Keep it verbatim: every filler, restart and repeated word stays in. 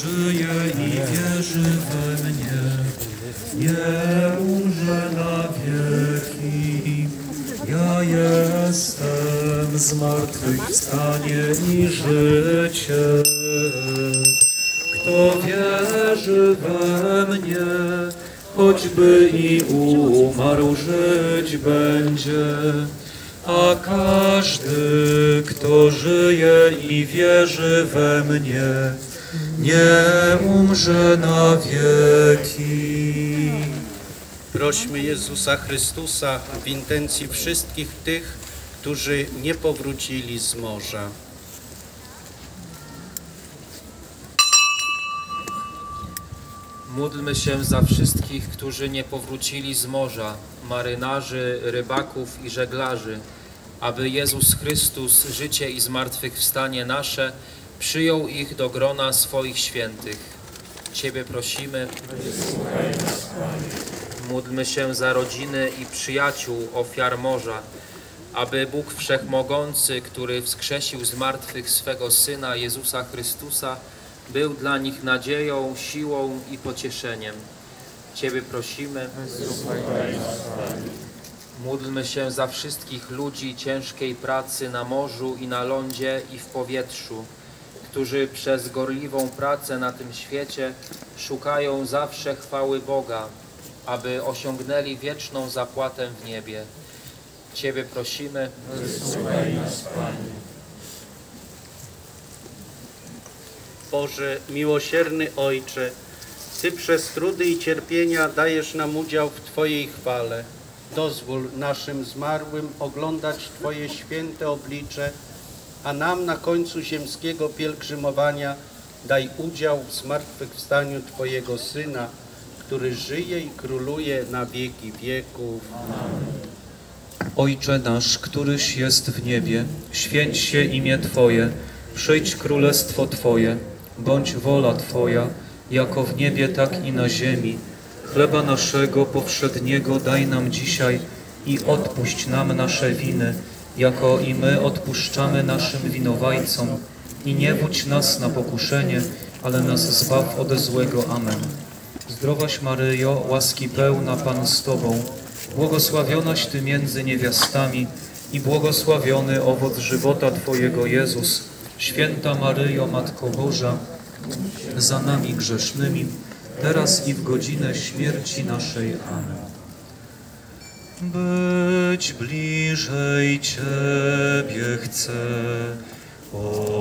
żyje i wierzy we mnie, nie umrze na wieki. Ja jestem zmartwychwstanie i życie. Kto wierzy we mnie, choćby i umarł, żyć będzie. A każdy, kto żyje i wierzy we mnie, nie umrze na wieki. Prośmy Jezusa Chrystusa w intencji wszystkich tych, którzy nie powrócili z morza. Módlmy się za wszystkich, którzy nie powrócili z morza, marynarzy, rybaków i żeglarzy, aby Jezus Chrystus, życie i zmartwychwstanie nasze, przyjął ich do grona swoich świętych. Ciebie prosimy. Módlmy się za rodziny i przyjaciół ofiar morza, aby Bóg Wszechmogący, który wskrzesił z martwych swego Syna Jezusa Chrystusa, był dla nich nadzieją, siłą i pocieszeniem. Ciebie prosimy. Módlmy się za wszystkich ludzi ciężkiej pracy na morzu i na lądzie i w powietrzu, którzy przez gorliwą pracę na tym świecie szukają zawsze chwały Boga, aby osiągnęli wieczną zapłatę w niebie. Ciebie prosimy. Wysłuchaj nas, Panie. Boże, miłosierny Ojcze, Ty przez trudy i cierpienia dajesz nam udział w Twojej chwale. Dozwól naszym zmarłym oglądać Twoje święte oblicze, a nam na końcu ziemskiego pielgrzymowania daj udział w zmartwychwstaniu Twojego Syna, który żyje i króluje na wieki wieków. Ojcze nasz, któryś jest w niebie, święć się imię Twoje, przyjdź królestwo Twoje, bądź wola Twoja, jako w niebie, tak i na ziemi. Chleba naszego powszedniego daj nam dzisiaj i odpuść nam nasze winy, jako i my odpuszczamy naszym winowajcom. I nie wódź nas na pokuszenie, ale nas zbaw ode złego. Amen. Zdrowaś Maryjo, łaski pełna, Pan z Tobą, błogosławionaś Ty między niewiastami i błogosławiony owoc żywota Twojego, Jezus. Święta Maryjo, Matko Boża, za nami grzesznymi, teraz i w godzinę śmierci naszej. Amen. Być bliżej Ciebie chcę, o